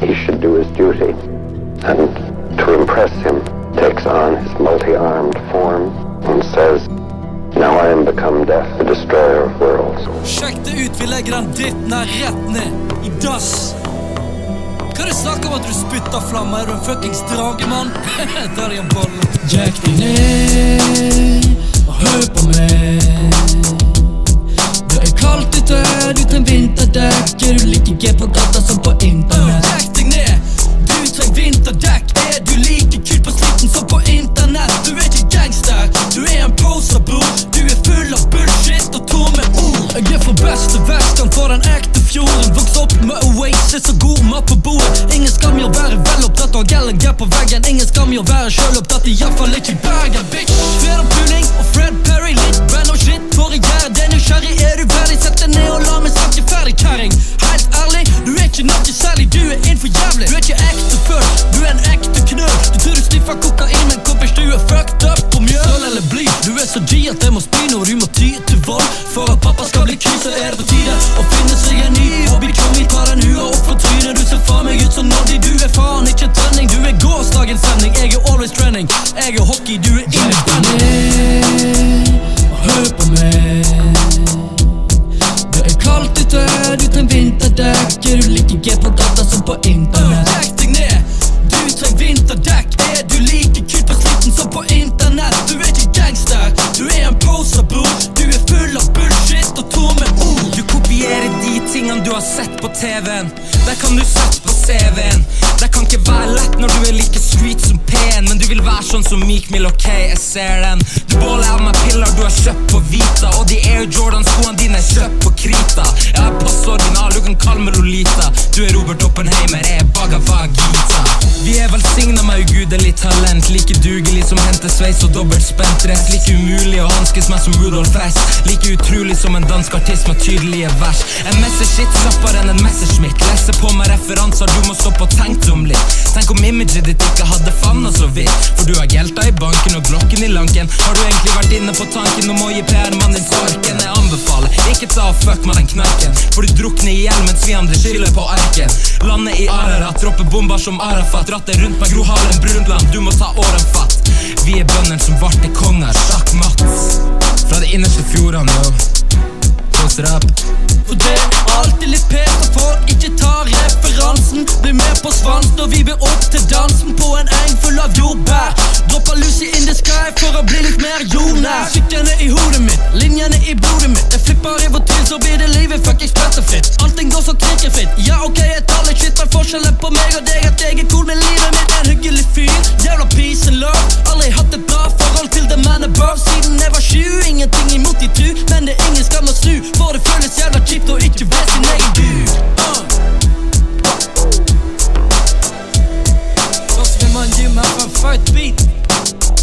he should do his duty, and to impress him, takes on his multi-armed form and says, "Now I am become death, the destroyer of worlds." Sjekk det ut, vi legger den dritten her rett ned i dass. Kan du snakke om at du spytter flammer? Er du en fuckings dragemann? Der er en bolle. Jack deg ned og hør på meg. Det er kaldt ute, du trenger vinterdekk. Er du like gøy på gata som på internett? Jack deg ned, du trenger vinterdekk. Er du like kult på slitten som på internett? Du er ikke gangster, du er en poser, bror. Du er full av bullshit og tomme ord. Jeg er fra beste vestkant for den ekte fjorden. Vokst opp med Oasis og god mat på bordet. Ingen skam i å være velopptatt og Gallagher på veggen. Ingen skam i å være selvopptatt, i hvert fall ikke i Bergen, bitch. Fred og puling og Fred Perry, litt brand og shit for å gjøre det nysgjerrig. Er du ferdig, sett deg ned og la meg snakke ferdig, kæring. Helt ærlig, du er ikke noe særlig, du er innenfor jævlig. Du er ikke ekte følt, du er en ekte knøl. Du tror du sniffer kokain, men kompis, du er fucked up på mjøl. Sølv eller bly, du er så G at jeg må spy når du må ty til vold. For at pappa skal bli kys, så er det på tide å finne seg en ny hobby. Kom hit, ta den hua opp for trynet. Du ser faen meg ut som Noddy. Du er faen ikke trending, du er gårsdagens sending. Jeg er always trending, jeg er hockey, du er independent. Hør på meg. Det er kaldt ute, du trenger vinterdekk. Er du like gøy på gata som på internett? Jack deg ned, du trenger vinterdekk. Er du like kult på slitten som på internett? Du er ikke gangster, du er en poser, bror. Du er full av bullshit og tomme ord. Du kopierer de tingene du har sett på TV-en. Der kan du sette på CV-en. Det kan ikke være lett når du er like street som pen, men du vil være sånn som Meek Mill, ok, jeg ser den. Du båler av meg piller du har kjøpt på Vita, og de Air Jordan-skoene dine er kjøpt på Krita. Jeg er pass original, du kan kalle meg Lolita. Du er Robert Oppenheimer, jeg er Bhagavad Gita. Vi er velsignet med ugudelig talent, like dugelig som hentesveis og dobbelt spentdress. Like umulig å hanskes med som Rudolf Hess, like utrolig som en dansk artist med tydelige vers. En messershit slappere enn en Messerschmitt. Leser på med referanser, du må stoppe og tenke om litt. Tenk om imaget ditt ikke hadde fannet så vidt. For du har gelta i banken og glokken i lanken. Har du egentlig vært inne på tanken om å gi PR-mannen din sparken? Jeg anbefaler, ikke ta og fuck med den knarken, for du drukner i hjel mens vi andre skylder på arken. Landet i Ararat, dropper bomber som Arafat. Ratter rundt med Gro Harlem Brundtland, du må ta åren fatt. Vi er bønnen som varte konger, sjakkmatt. Fra de innerste fjordene, jo. Close it up. For det er alltid litt pent at folk ikke tar referansen. Blir med på svans når vi blir opp til dansen på en eng full av jordbær. Dropper Lucy in the sky for å bli litt mer jordnær. Sykkene i hodet mitt, linjene i blodet mitt. Jeg flipper i vår til, så blir det livet fucking sprettefritt. Allting går så trikkefritt. Ja, ok, jeg tar litt shit, men forskjellen på meg og deg at jeg er cool med livet mitt. En hyggelig fyr, jævla peace and love. Aldri hatt et bra forhold til the man above. Siden jeg var 20, ingenting imot de tru, men det er ingen skam å snu, for det føles jævla kjipt og ikke være sin egen gud. Sånn som en mann gir meg på en fight beat.